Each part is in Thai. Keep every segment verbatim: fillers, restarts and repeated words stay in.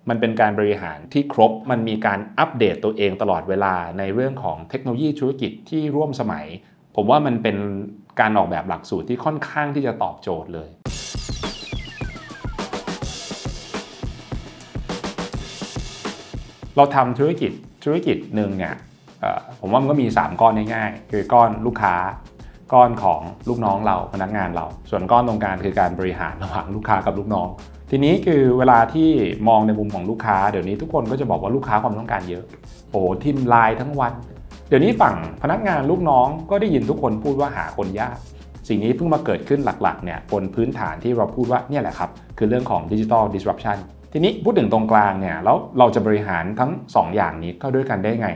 มันเป็นการบริหารที่ครบมันมีการอัปเดตตัวเองตลอดเวลาในเรื่องของเทคโนโลยีธุรกิจที่ร่วมสมัยผมว่ามันเป็นการออกแบบหลักสูตรที่ค่อนข้างที่จะตอบโจทย์เลยเราทำธุรกิจธุรกิจหนึ่งเนี่ยผมว่ามันก็มีสามก้อนง่ายๆคือก้อนลูกค้าก้อนของลูกน้องเราพนักงานเราส่วนก้อนตรงกลางคือการบริหารระหว่างลูกค้ากับลูกน้องทีนี้คือเวลาที่มองในมุมของลูกค้าเดี๋ยวนี้ทุกคนก็จะบอกว่าลูกค้าความต้องการเยอะโอ้ทิมไลน์ทั้งวันเดี๋ยวนี้ฝั่งพนักงานลูกน้องก็ได้ยินทุกคนพูดว่าหาคนยากสิ่งนี้เพิ่งมาเกิดขึ้นหลักๆเนี่ยบนพื้นฐานที่เราพูดว่าเนี่ยแหละครับคือเรื่องของ Digital Disruption ทีนี้พูดถึงตรงกลางเนี่ยแล้วเราจะบริหารทั้งสองอย่างนี้เข้าด้วยกันได้ไง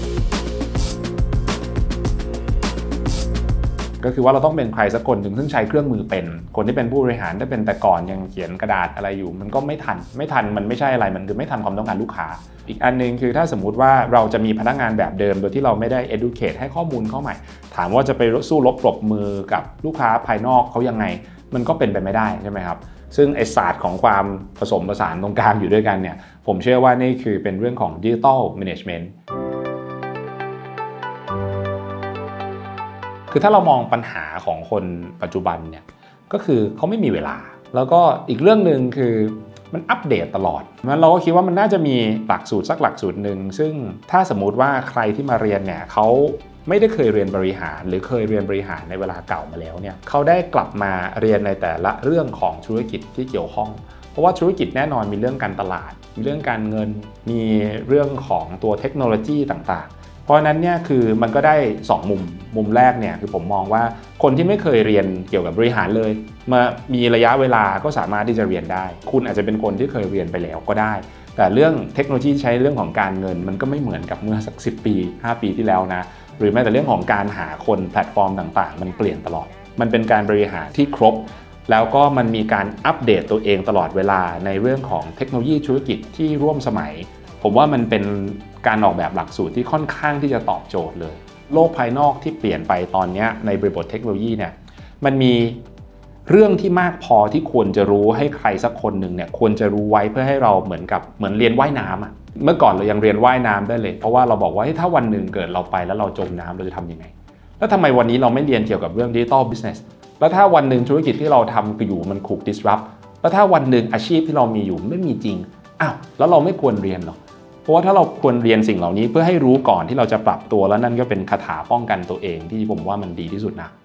ก็คือว่าเราต้องเป็นใครสักคนหนึ่งซึ่งใช้เครื่องมือเป็นคนที่เป็นผู้บริหารถ้าเป็นแต่ก่อนยังเขียนกระดาษอะไรอยู่มันก็ไม่ทันไม่ทันมันไม่ใช่อะไรมันคือไม่ทันความต้องการลูกค้าอีกอันนึงคือถ้าสมมุติว่าเราจะมีพนักงานแบบเดิมโดยที่เราไม่ได้ educate ให้ข้อมูลเข้าใหม่ถามว่าจะไปสู้รบปรบมือกับลูกค้าภายนอกเขายังไงมันก็เป็นไปไม่ได้ใช่ไหมครับซึ่งไอศาสตร์ของความผสมผสานตรงกลางอยู่ด้วยกันเนี่ยผมเชื่อว่านี่คือเป็นเรื่องของ Digital Managementคือถ้าเรามองปัญหาของคนปัจจุบันเนี่ยก็คือเขาไม่มีเวลาแล้วก็อีกเรื่องหนึ่งคือมันอัปเดตตลอดงั้นเราก็คิดว่ามันน่าจะมีหลักสูตรสักหลักสูตรหนึ่งซึ่งถ้าสมมุติว่าใครที่มาเรียนเนี่ยเขาไม่ได้เคยเรียนบริหารหรือเคยเรียนบริหารในเวลาเก่ามาแล้วเนี่ยเขาได้กลับมาเรียนในแต่ละเรื่องของธุรกิจที่เกี่ยวข้องเพราะว่าธุรกิจแน่นอนมีเรื่องการตลาดมีเรื่องการเงินมีเรื่องของตัวเทคโนโลยีต่างๆเพราะฉะนั้นเนี่ยคือมันก็ได้สองมุมมุมแรกเนี่ยคือผมมองว่าคนที่ไม่เคยเรียนเกี่ยวกับบริหารเลยมามีระยะเวลาก็สามารถที่จะเรียนได้คุณอาจจะเป็นคนที่เคยเรียนไปแล้วก็ได้แต่เรื่องเทคโนโลยีใช้เรื่องของการเงินมันก็ไม่เหมือนกับเมื่อสักสิบปีห้าปีที่แล้วนะหรือแม้แต่เรื่องของการหาคนแพลตฟอร์มต่างๆมันเปลี่ยนตลอดมันเป็นการบริหารที่ครบแล้วก็มันมีการอัปเดตตัวเองตลอดเวลาในเรื่องของเทคโนโลยีธุรกิจที่ร่วมสมัยผมว่ามันเป็นการออกแบบหลักสูตรที่ค่อนข้างที่จะตอบโจทย์เลยโลกภายนอกที่เปลี่ยนไปตอนนี้ในบริบทเทคโนโลยีเนี่ยมันมีเรื่องที่มากพอที่ควรจะรู้ให้ใครสักคนหนึ่งเนี่ยควรจะรู้ไว้เพื่อให้เราเหมือนกับเหมือนเรียนว่ายน้ำอ่ะเมื่อก่อนเรายังเรียนว่ายน้ำได้เลยเพราะว่าเราบอกว่าถ้าวันหนึ่งเกิดเราไปแล้วเราจมน้ำเราจะทำยังไงแล้วทำไมวันนี้เราไม่เรียนเกี่ยวกับเรื่อง Digital Business แล้วถ้าวันหนึ่งธุรกิจที่เราทำอยู่มันถูก disrupt แล้วถ้าวันหนึ่งอาชีพที่เรามีอยู่ไม่มีจริงอ้าวแล้วเราไม่ควรเรียนหรอเพราะว่าถ้าเราควรเรียนสิ่งเหล่านี้เพื่อให้รู้ก่อนที่เราจะปรับตัวแล้วนั่นก็เป็นคาถาป้องกันตัวเองที่ผมว่ามันดีที่สุดนะ